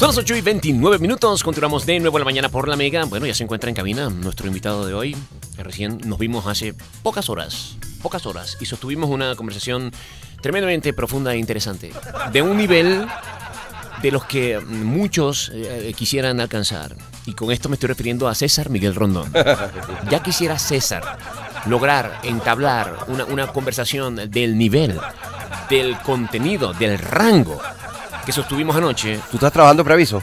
Son las 8:29. Continuamos de nuevo a la mañana por la Mega. Bueno, ya se encuentra en cabina nuestro invitado de hoy. Recién nos vimos hace pocas horas. Y sostuvimos una conversación tremendamente profunda e interesante. De un nivel de los que muchos quisieran alcanzar. Y con esto me estoy refiriendo a César Miguel Rondón. Ya quisiera César lograr entablar una conversación del nivel, del contenido, del rango que sostuvimos anoche. ¿Tú estás trabajando preaviso?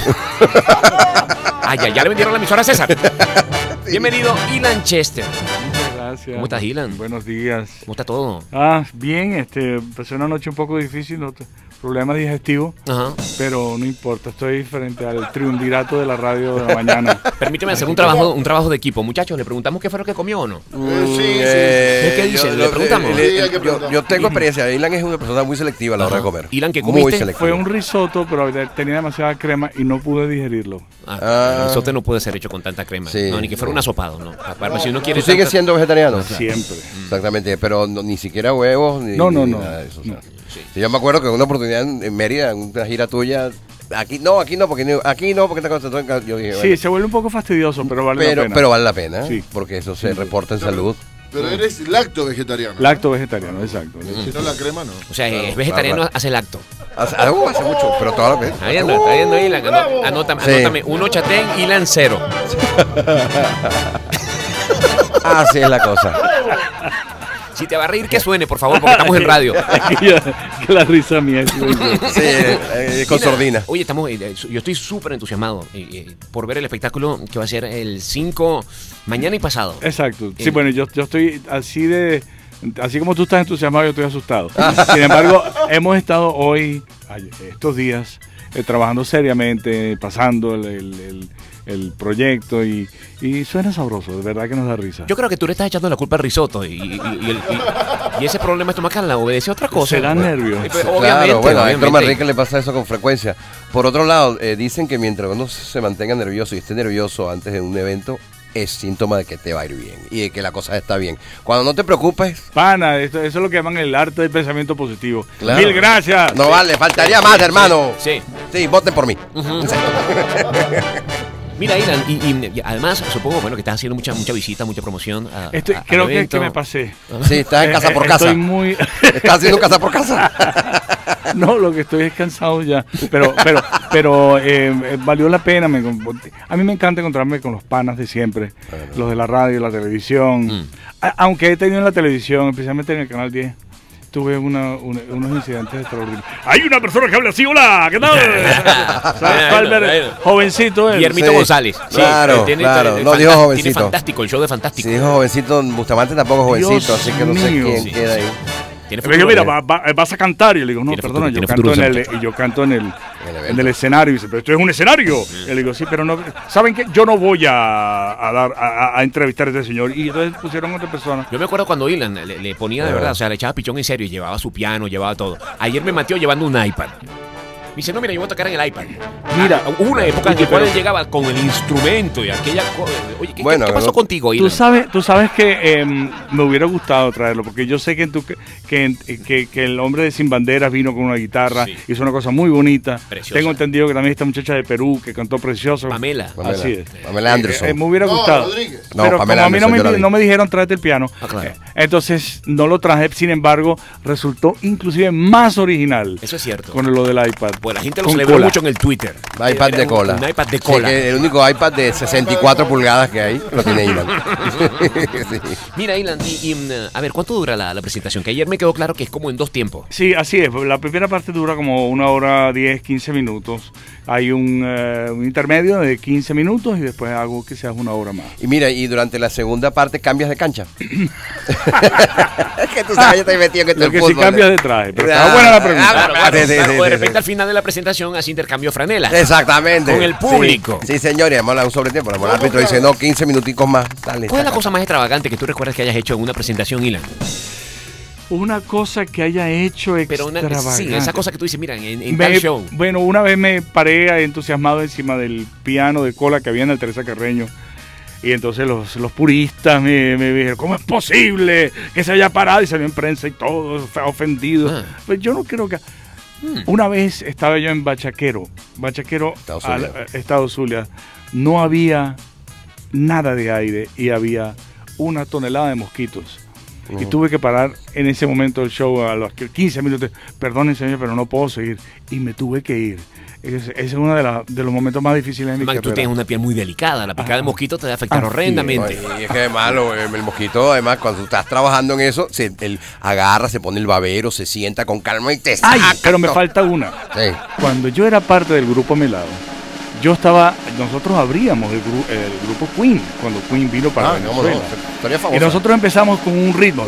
Ya le vendieron la emisora a César. Sí. Bienvenido, Ilan Chester. Muchas gracias. ¿Cómo estás, Ilan? Buenos días. ¿Cómo está todo? Bien, pasé una noche un poco difícil, problemas digestivos, pero no importa, estoy frente al triunvirato de la radio de la mañana. Permíteme hacer un trabajo de equipo. Muchachos, ¿le preguntamos qué fue lo que comió o no? Sí. ¿Qué dice? ¿Le preguntamos? Yo tengo experiencia. Ilan es una persona muy selectiva a la hora de comer. Ilan, ¿qué comiste? Muy selectiva. Fue un risotto, pero tenía demasiada crema y no pude digerirlo. El risotto no puede ser hecho con tanta crema. Sí. No, ni que fuera un asopado, ¿no? Si uno quiere ¿Tú sigues siendo vegetariano? Siempre. Exactamente, pero ni siquiera huevos, ni nada de eso. O sea. Sí. Yo me acuerdo que en una oportunidad en Mérida, en una gira tuya, aquí no, porque te concentró en... Yo dije, sí, se vuelve un poco fastidioso, pero vale la pena. Pero vale la pena, sí. Porque eso se reporta en salud. Pero eres lacto vegetariano. Lacto vegetariano, exacto. Si no la crema, no. O sea, es vegetariano, hace lacto. Hace mucho, pero toda la vez. Está viendo, Ilan. Anótame. 1 chatén, Ilan 0. Así es la cosa. Si te va a reír, que suene, por favor, porque estamos en radio. Que la risa mía. Sí, con sordina. Oye, yo estoy súper entusiasmado por ver el espectáculo que va a ser el 5, mañana y pasado. Exacto. Sí, bueno, yo estoy así como tú estás entusiasmado, yo estoy asustado. Sin embargo, hemos estado estos días, trabajando seriamente, pasando el proyecto y suena sabroso, de verdad que nos da risa. Yo creo que tú le estás echando la culpa al risotto y ese problema estomacal obedece a otra cosa. Será nervios. Claro, bueno, a Héctor Manrique le pasa eso con frecuencia. Por otro lado, dicen que mientras uno se mantenga nervioso y esté nervioso antes de un evento, es síntoma de que te va a ir bien y de que la cosa está bien. Cuando no te preocupes... Pana, eso es lo que llaman el arte del pensamiento positivo. Claro. ¡Mil gracias! No vale, faltaría más, hermano. Sí, voten por mí. Mira, Ilan, y además supongo que estás haciendo mucha visita, mucha promoción. Creo que me pasé. Sí, estás en casa por casa. Estás haciendo casa por casa. No, lo que estoy es cansado ya. Pero valió la pena. A mí me encanta encontrarme con los panas de siempre. Bueno. Los de la radio, la televisión. Aunque he tenido en la televisión, especialmente en el Canal 10. Tuve unos incidentes extraordinarios. Hay una persona que habla así, hola, ¿qué tal? Jovencito él. Guillermito González. Sí, claro. No dijo jovencito. Tiene Fantástico, el show de Fantástico. Sí, dijo jovencito. Bustamante tampoco es jovencito, Dios así que no sé quién queda ahí. Le digo, mira, vas a cantar. Y yo le digo, no, perdona, yo canto en el escenario. Y dice, pero esto es un escenario. Y le digo, sí, pero no. ¿Saben qué? Yo no voy a entrevistar a este señor. Y entonces pusieron a otra persona. Yo me acuerdo cuando Ilan le ponía de verdad, o sea, le echaba pichón en serio y llevaba su piano, llevaba todo. Ayer me matió llevando un iPad. Me dice, no, mira, yo voy a tocar en el iPad. Mira, hubo una época en la cual él llegaba con el instrumento y aquella cosa. Oye, ¿qué pasó contigo, Ilan? Tú sabes que me hubiera gustado traerlo, porque yo sé que el hombre de Sin Banderas vino con una guitarra, hizo una cosa muy bonita. Preciosa. Tengo entendido que también esta muchacha de Perú que cantó precioso. Pamela. Así es. Pamela Anderson. Me hubiera gustado. Rodríguez. Pero Pamela como a mí Anderson, no me dijeron tráete el piano, claro. Entonces no lo traje. Sin embargo, resultó inclusive más original. Eso es cierto. Con lo del iPad. Pues la gente lo celebró mucho en el Twitter. iPad de cola. Un iPad de cola. Sí, el único iPad de 64 pulgadas que hay lo tiene Ilan. Sí. Mira, Ilan, a ver, ¿cuánto dura la presentación? Que ayer me quedó claro que es como en 2 tiempos. Sí, así es. La primera parte dura como 1 hora 10, 15 minutos. Hay un intermedio de 15 minutos y después hago que sea 1 hora más. Y mira, y durante la segunda parte cambias de cancha. Es que tú sabes, yo estoy metido en el fútbol. Si cambias de traje. Pero está buena la pregunta. O de repente al final de la presentación hace intercambio franela. Exactamente. Con el público. Sí, señores, vamos a hablar un sobretiempo. El árbitro dice, no, 15 minuticos más. Dale, ¿Cuál es la cosa más extravagante que tú recuerdas que hayas hecho en una presentación, Ilan? Una cosa que haya hecho extravagante. Sí, esa cosa que tú dices, mira, en tal show. Bueno, una vez me paré entusiasmado encima del piano de cola que había en el Teresa Carreño. Y entonces los puristas me dijeron, ¿cómo es posible que se haya parado? Y salió en prensa y todo, ofendido. Pues yo no creo que... Una vez estaba yo en Bachaquero, Estado Zulia. No había nada de aire y había una tonelada de mosquitos. Y tuve que parar en ese momento del show a los 15 minutos. Perdonen, señor, pero no puedo seguir. Y me tuve que ir. Ese es uno de los momentos más difíciles de mi carrera. Tú tienes una piel muy delicada. La picada de mosquito te va a afectar horrendamente. Y es que además el mosquito, además, cuando tú estás trabajando en eso, él agarra, se pone el babero, se sienta con calma y te saca. ¡Ay! Pero me falta una. Sí. Cuando yo era parte del grupo Melado, nosotros abríamos el grupo Queen, cuando Queen vino para Venezuela. Y nosotros empezamos con un ritmo.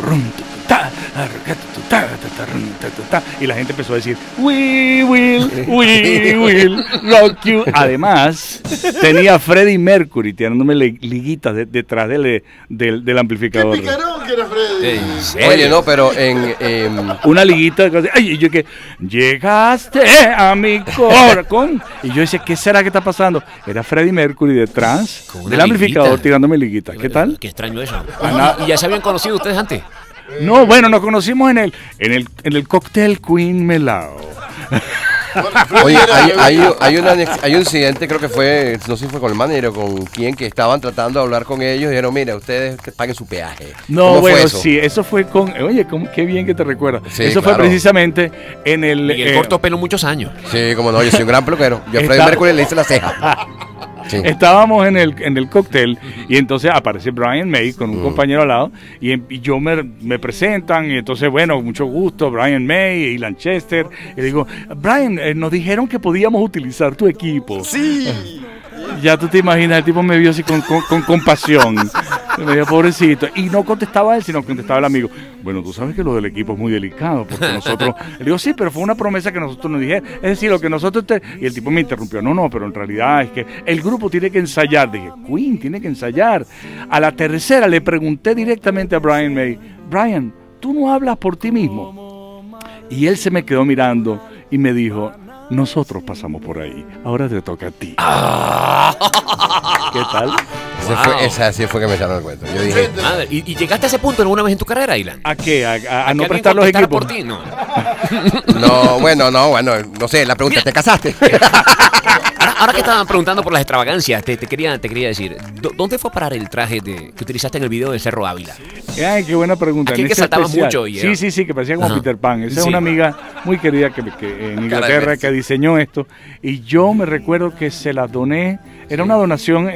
Y la gente empezó a decir, we will rock you. Además, tenía Freddie Mercury tirándome liguitas detrás del amplificador. ¡Qué picarón que era Freddie! Oye, no, pero una liguita, y yo que llegaste a mi corazón. Y yo decía, ¿qué será que está pasando? Era Freddie Mercury detrás del amplificador tirándome liguitas. ¿Qué tal? Qué extraño eso. ¿Y ya se habían conocido ustedes antes? No, bueno, nos conocimos en el cóctel Queen Melao. Oye, hay un incidente, creo que fue, no sé si fue con el manager o con quien, que estaban tratando de hablar con ellos y dijeron, mira, ustedes paguen su peaje. No, bueno, eso? Sí, eso fue oye, qué bien que te recuerdas. Sí, eso fue precisamente en el... Y el corto pelo muchos años. Sí, como no, yo soy un gran peluquero. Yo a Freddie Mercury le hice la ceja. Sí. Estábamos en el cóctel y entonces aparece Brian May con un compañero al lado y yo me presentan y entonces, bueno, mucho gusto, Brian May y Lanchester. Y digo, Brian, nos dijeron que podíamos utilizar tu equipo. Sí. Ya tú te imaginas, el tipo me vio así con compasión. Me dijo, pobrecito. Y no contestaba él, sino contestaba el amigo. Bueno, tú sabes que lo del equipo es muy delicado, porque nosotros... Le digo, sí, pero fue una promesa que nosotros nos dijeron. Es decir, lo que nosotros... Y el tipo me interrumpió. No, pero en realidad es que el grupo tiene que ensayar. Dije, Queen tiene que ensayar. A la tercera le pregunté directamente a Brian May, Brian, ¿tú no hablas por ti mismo? Y él se me quedó mirando y me dijo... Nosotros pasamos por ahí, ahora te toca a ti. ¿Qué tal? Esa sí fue que me echaron el cuento. Yo dije, madre, ¿y llegaste a ese punto alguna vez en tu carrera, Ilan? ¿A qué? ¿A no prestar los equipos? Por ti? No. No sé, la pregunta, ¿te casaste? Ahora que estaban preguntando por las extravagancias, te quería decir, ¿dónde fue a parar el traje que utilizaste en el video de Cerro Ávila? Ay, qué buena pregunta. Aquí que saltabas mucho. Sí, que parecía como Peter Pan. Esa es una amiga muy querida que en Inglaterra que diseñó esto. Y yo me recuerdo que se la doné. Era una donación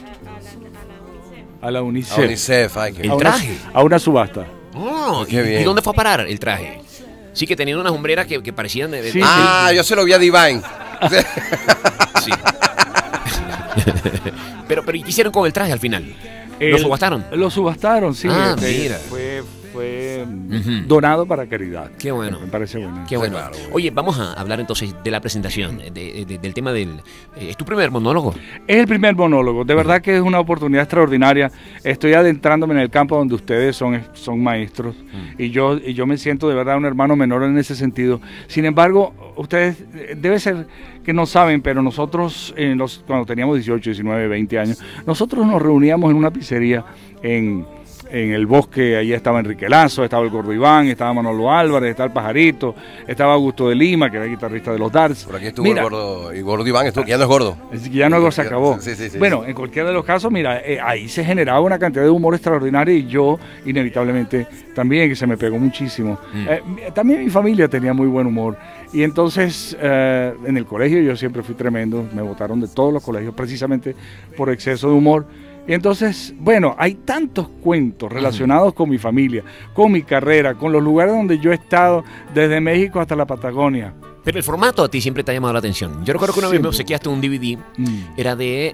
a la UNICEF. A UNICEF, ¿el traje? A una subasta. Oh, qué bien. ¿Y dónde fue a parar el traje? Sí, que tenían unas hombreras que parecían de... Sí, yo se lo vi a Divine. Sí. Pero ¿y qué hicieron con el traje al final? ¿Lo subastaron? Lo subastaron, sí. Mira. Fue donado para caridad. Qué bueno. Me parece bueno. Qué bueno. Oye, vamos a hablar entonces de la presentación, del tema del... ¿Es tu primer monólogo? Es el primer monólogo. De verdad que es una oportunidad extraordinaria. Estoy adentrándome en el campo donde ustedes son maestros. Y yo me siento de verdad un hermano menor en ese sentido. Sin embargo, ustedes debe ser que no saben, pero nosotros cuando teníamos 18, 19, 20 años, nosotros nos reuníamos en una pizzería en el bosque. Allí estaba Enrique Lazo, estaba el Gordo Iván, estaba Manolo Álvarez, estaba el Pajarito, estaba Augusto de Lima, que era guitarrista de los Darts. Por aquí estuvo el Gordo Iván, que ya no es gordo. Ya no es gordo, se acabó. Sí, bueno, en cualquiera de los casos, mira, ahí se generaba una cantidad de humor extraordinaria y yo, inevitablemente, también, que se me pegó muchísimo. También mi familia tenía muy buen humor. Y entonces, en el colegio yo siempre fui tremendo, me botaron de todos los colegios precisamente por exceso de humor. Y entonces, bueno, hay tantos cuentos relacionados con mi familia, con mi carrera, con los lugares donde yo he estado, desde México hasta la Patagonia. Pero el formato a ti siempre te ha llamado la atención. Yo recuerdo que una vez me obsequiaste un DVD, era de...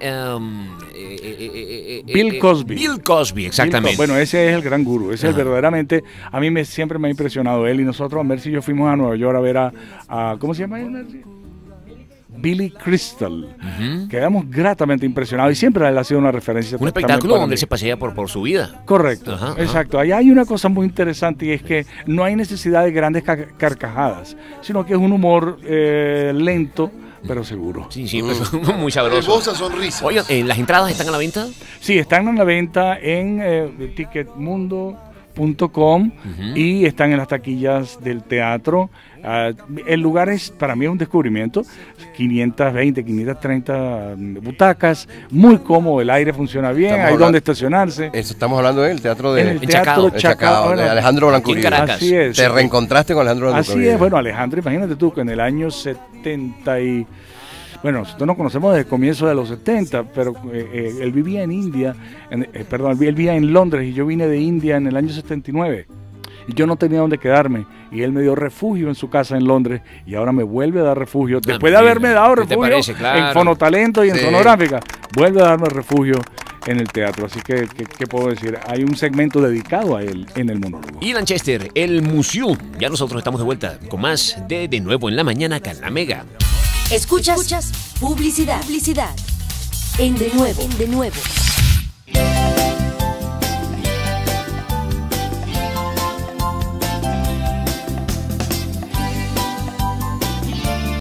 Bill Cosby. Bill Cosby, exactamente. Bueno, ese es el gran gurú, ese es verdaderamente, a mí siempre me ha impresionado él. Y nosotros, Mercy y yo fuimos a Nueva York a ver a ¿cómo se llama él, Mercy? Billy Crystal. Quedamos gratamente impresionados y siempre él ha sido una referencia. Un espectáculo donde él se pasea por su vida. Correcto, exacto. Allá hay una cosa muy interesante y es que no hay necesidad de grandes carcajadas, sino que es un humor lento, pero seguro. Sí, muy sabroso. Hermosa sonrisa. Oigan, ¿las entradas están a la venta? Sí, están a la venta en Ticketmundo. .com y están en las taquillas del teatro. El lugar para mí es un descubrimiento. 520, 530 butacas, muy cómodo, el aire funciona bien, hay donde estacionarse. Eso estamos hablando del teatro en el Teatro Chacao, de Alejandro Blanco-Uribe. Así es. Te reencontraste con Alejandro Blanco-Uribe. Así es, bueno, Alejandro, imagínate tú que en el año 70 y... Bueno, nosotros nos conocemos desde el comienzo de los 70, pero él vivía en India, él vivía en Londres y yo vine de India en el año 79. Y yo no tenía dónde quedarme. Y él me dio refugio en su casa en Londres y ahora me vuelve a dar refugio. Después de haberme dado refugio en Fonotalento y en Sonográfica, vuelve a darme refugio en el teatro. Así que, ¿qué puedo decir? Hay un segmento dedicado a él en el monólogo. Y Lanchester, el museo. Ya nosotros estamos de vuelta con más de Nuevo en la Mañana acá en La Mega. Escuchas publicidad en De Nuevo.